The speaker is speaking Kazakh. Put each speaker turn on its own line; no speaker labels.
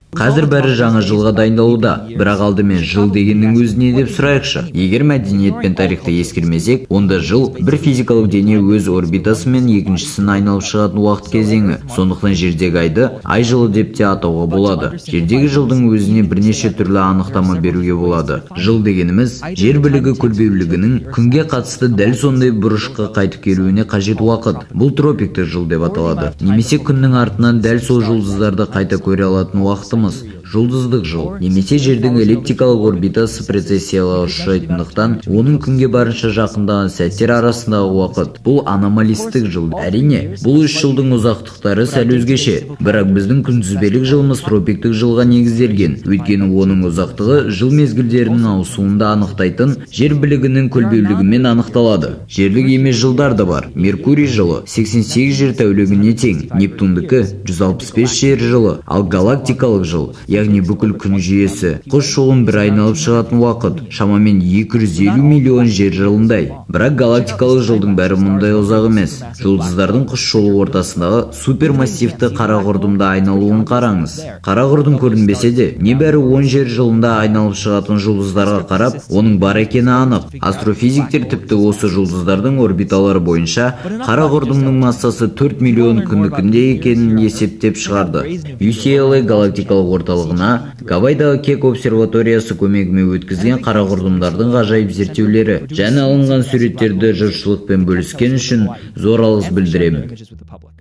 Қазір бәрі жаңа жылға дайындалуда, бірақ алдымен жыл дегеннің өзі не деп сұрайықшы. Егер мәдениет пен тарихты ескермесек, онда жыл бір физикалық дене өз орбитасымен екіншісін айналып шығатын уақыт кезеңі. Сондықтан жердегі айды ай жылы деп те атауға болады. Жердегі жылдың өзіне бірнеше түрлі анықтама беруге болады. Жыл дегеніміз жер білігі көлбеулігінің күнге қатысты дәл сондай бұрышқа қайтып келуіне қажет уақыт. Бұл тропиктік жыл деп аталады. Немесе күннің артынан дәл сол жұлдыздарды қайта көре алатын уақытымыз жұлдыздық жыл. Немесе жердің эллиптикалық орбитасы прецессияға ұшырайтындықтан оның күнге барынша жақындаған сәттер арасындағы уақыт. Бұл аномалистік жыл. Әрине, бұл үш жылдың ұзақтықтары сәл өзгеше, бірақ біздің күнтізбелік жылымыз тропиктік жылға негізделген. Өйткені оның ұзақтығы жыл мезгілдерінің ауысуында анықтайтын жер білігінің көлбеулігімен анықталады. Жерлік емес жылдар да бар. Меркурий жылы 88 жер тәулігіне тең, Нептундікі 165 жер жылы, ал галактикалық жыл, яғни бүкіл күн жүйесі құс жолын бір айналып шығатын уақыт шамамен 250 миллион жер жылындай. Бірақ галактикалық жылдың бәрі мұндай ұзақ емес. Жұлдыздардың құс жолы ортасындағы супермассивті қара құрдымда айналуын қараңыз. Қара құрдым көрінбесе де, небәрі 10 жер жылында айналып шығатын жұлдыздарға қарап, оның бар екені анық. Астрофизиктер тіпті осы жұлдыздардың орбиталары бойынша қара құрдымның массасы 4 миллион күндікінде екенін есептеп шығарды. UCLA галактикалық орталығына Гавайдағы Кек обсерваториясы көмегімен өткізген қара құрдымдардың ғажайып зерттеулері және алынған суреттерді жұртшылықпен бөліскен үшін зор алғыс білдіремін.